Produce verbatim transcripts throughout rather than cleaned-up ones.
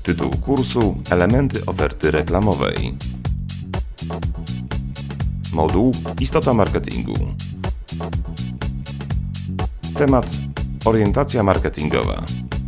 Tytuł kursu: Elementy oferty reklamowej. Moduł: Istota marketingu. Temat: orientacja marketingowa.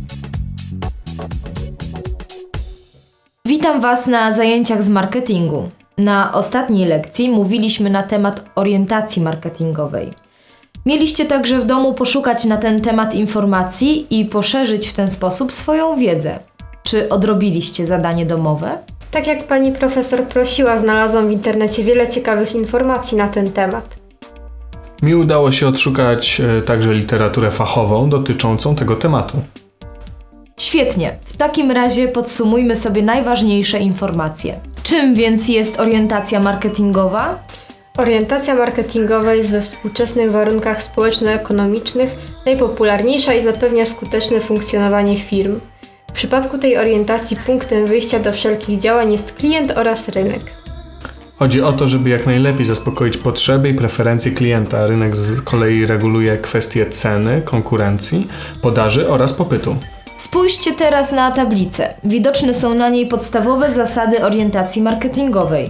Witam Was na zajęciach z marketingu. Na ostatniej lekcji mówiliśmy na temat orientacji marketingowej. Mieliście także w domu poszukać na ten temat informacji i poszerzyć w ten sposób swoją wiedzę. Czy odrobiliście zadanie domowe? Tak jak pani profesor prosiła, znalazłam w internecie wiele ciekawych informacji na ten temat. Mi udało się odszukać e, także literaturę fachową dotyczącą tego tematu. Świetnie. W takim razie podsumujmy sobie najważniejsze informacje. Czym więc jest orientacja marketingowa? Orientacja marketingowa jest we współczesnych warunkach społeczno-ekonomicznych najpopularniejsza i zapewnia skuteczne funkcjonowanie firm. W przypadku tej orientacji punktem wyjścia do wszelkich działań jest klient oraz rynek. Chodzi o to, żeby jak najlepiej zaspokoić potrzeby i preferencje klienta. Rynek z kolei reguluje kwestie ceny, konkurencji, podaży oraz popytu. Spójrzcie teraz na tablicę. Widoczne są na niej podstawowe zasady orientacji marketingowej.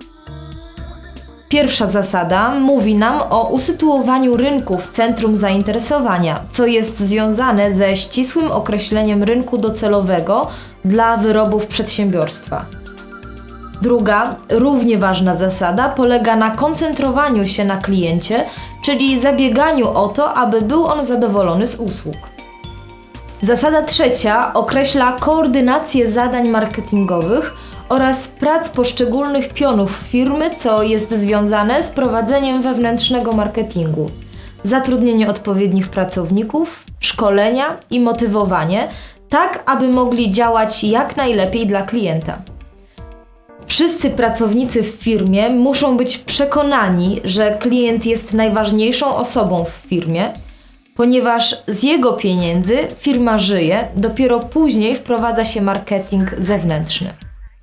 Pierwsza zasada mówi nam o usytuowaniu rynku w centrum zainteresowania, co jest związane ze ścisłym określeniem rynku docelowego dla wyrobów przedsiębiorstwa. Druga, równie ważna zasada polega na koncentrowaniu się na kliencie, czyli zabieganiu o to, aby był on zadowolony z usług. Zasada trzecia określa koordynację zadań marketingowych oraz prac poszczególnych pionów firmy, co jest związane z prowadzeniem wewnętrznego marketingu. Zatrudnienie odpowiednich pracowników, szkolenia i motywowanie, tak aby mogli działać jak najlepiej dla klienta. Wszyscy pracownicy w firmie muszą być przekonani, że klient jest najważniejszą osobą w firmie, ponieważ z jego pieniędzy firma żyje, dopiero później wprowadza się marketing zewnętrzny.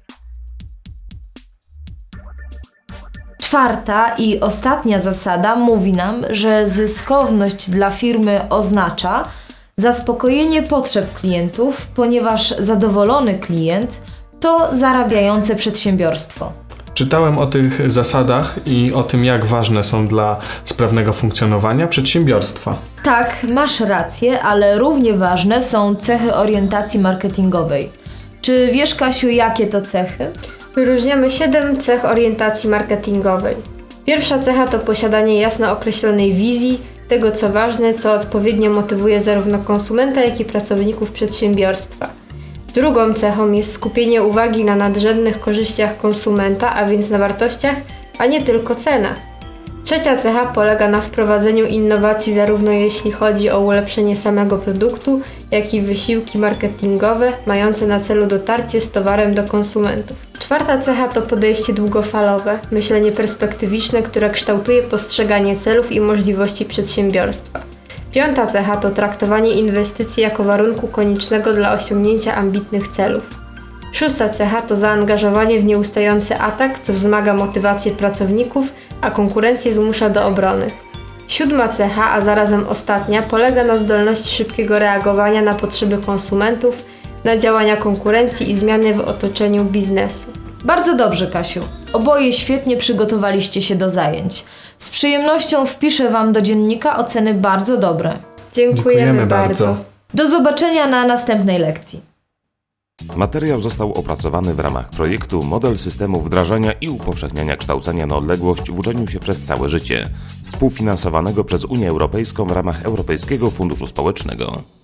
Czwarta i ostatnia zasada mówi nam, że zyskowność dla firmy oznacza zaspokojenie potrzeb klientów, ponieważ zadowolony klient to zarabiające przedsiębiorstwo. Czytałem o tych zasadach i o tym, jak ważne są dla sprawnego funkcjonowania przedsiębiorstwa. Tak, masz rację, ale równie ważne są cechy orientacji marketingowej. Czy wiesz, Kasiu, jakie to cechy? Wyróżniamy siedem cech orientacji marketingowej. Pierwsza cecha to posiadanie jasno określonej wizji, tego co ważne, co odpowiednio motywuje zarówno konsumenta, jak i pracowników przedsiębiorstwa. Drugą cechą jest skupienie uwagi na nadrzędnych korzyściach konsumenta, a więc na wartościach, a nie tylko cenach. Trzecia cecha polega na wprowadzeniu innowacji zarówno jeśli chodzi o ulepszenie samego produktu, jak i wysiłki marketingowe mające na celu dotarcie z towarem do konsumentów. Czwarta cecha to podejście długofalowe, myślenie perspektywiczne, które kształtuje postrzeganie celów i możliwości przedsiębiorstwa. Piąta cecha to traktowanie inwestycji jako warunku koniecznego dla osiągnięcia ambitnych celów. Szósta cecha to zaangażowanie w nieustający atak, co wzmaga motywację pracowników, a konkurencję zmusza do obrony. Siódma cecha, a zarazem ostatnia, polega na zdolności szybkiego reagowania na potrzeby konsumentów, na działania konkurencji i zmiany w otoczeniu biznesu. Bardzo dobrze, Kasiu. Oboje świetnie przygotowaliście się do zajęć. Z przyjemnością wpiszę Wam do dziennika oceny bardzo dobre. Dziękujemy, Dziękujemy bardzo. bardzo. Do zobaczenia na następnej lekcji. Materiał został opracowany w ramach projektu Model systemu wdrażania i upowszechniania kształcenia na odległość w uczeniu się przez całe życie, współfinansowanego przez Unię Europejską w ramach Europejskiego Funduszu Społecznego.